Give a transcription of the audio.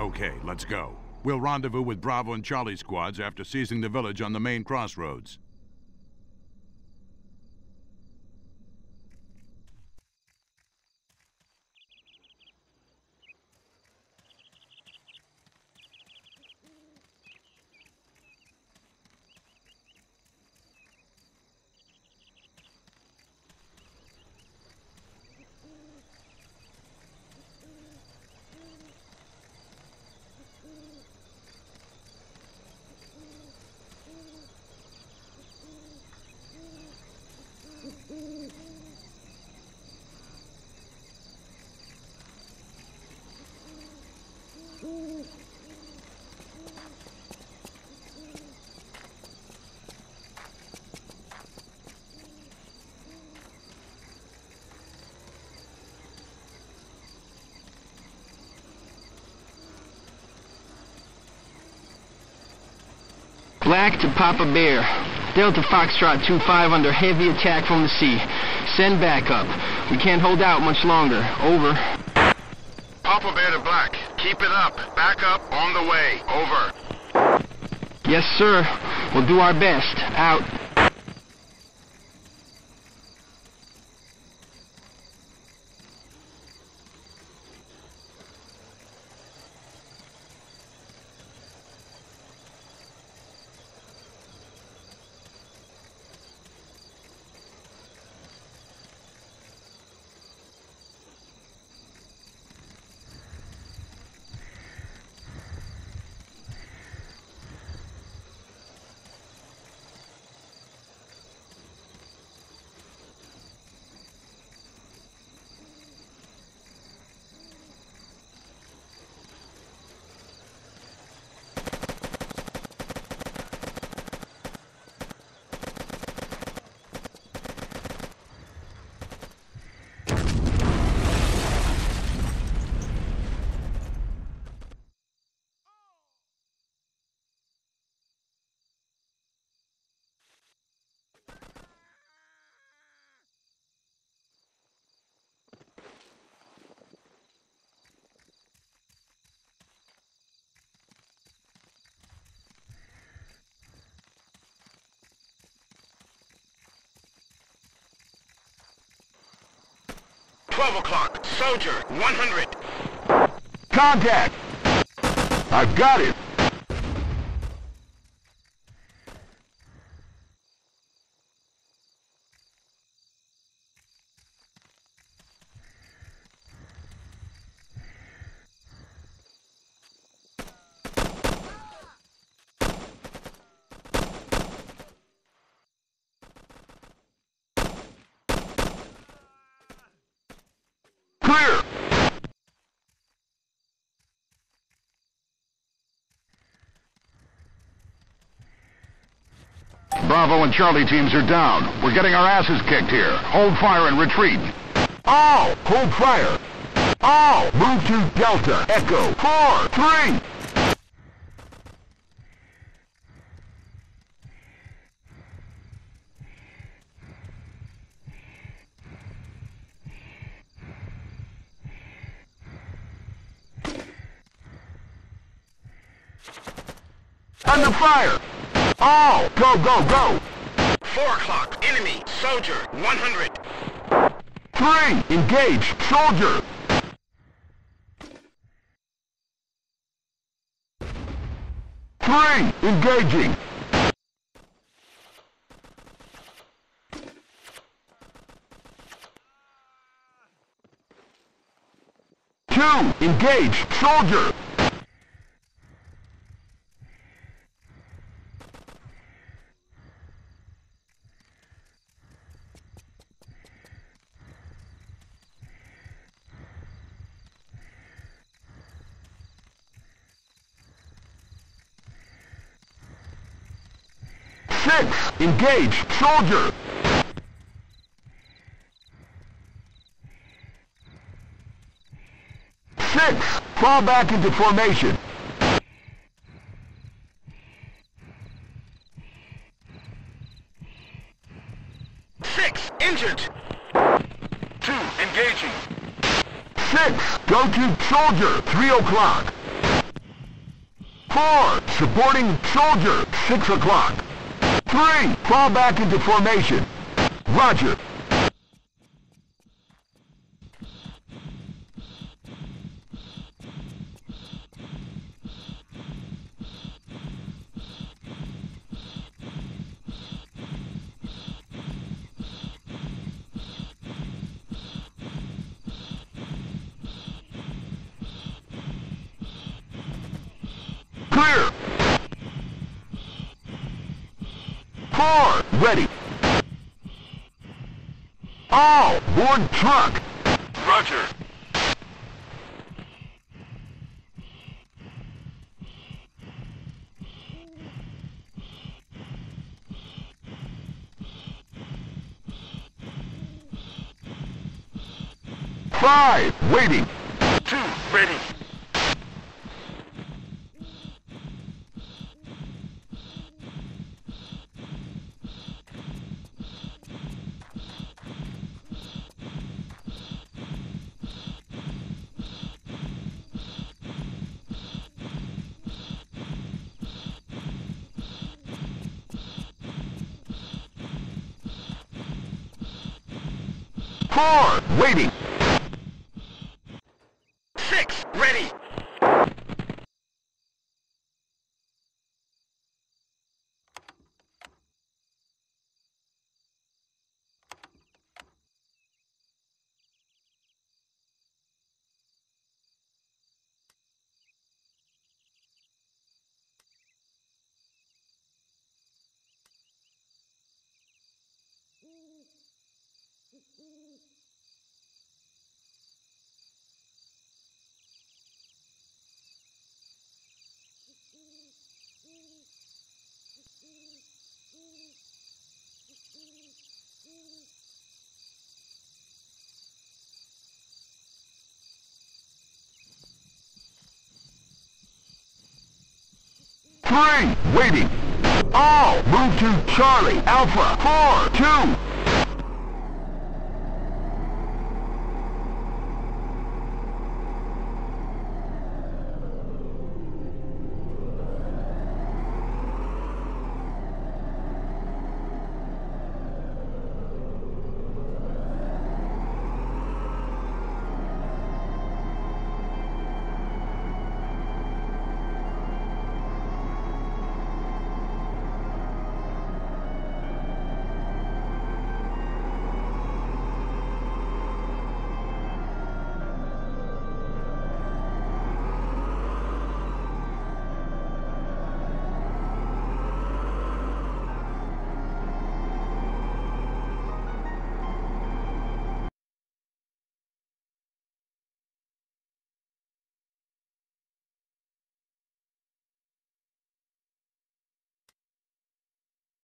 Okay, let's go. We'll rendezvous with Bravo and Charlie squads after seizing the village on the main crossroads. Black to Papa Bear. Delta Foxtrot 2-5 under heavy attack from the sea. Send backup. We can't hold out much longer. Over. Papa Bear to Black. Keep it up. Backup on the way. Over. Yes, sir. We'll do our best. Out. $12 Soldier 100. Contact! I've got it! Clear! Bravo and Charlie teams are down. We're getting our asses kicked here. Hold fire and retreat. All! Hold fire! All! Move to Delta. Echo. 4, 3! Under fire! All! Go, go, go! 4 o'clock. Enemy. Soldier 100. 3! Engage! Soldier! 3! Engaging! 2! Engage! Soldier! 6! Engage! Soldier! 6! Fall back into formation. 6 injured. 2 engaging. 6! Go to soldier! 3 o'clock. 4, supporting soldier, 6 o'clock. 3, fall back into formation. Roger. Clear! 4, ready. All board truck. Roger. Five, waiting. 2, ready. Four, waiting. 6, ready. Three, waiting. All move to Charlie, Alpha, 4, 2,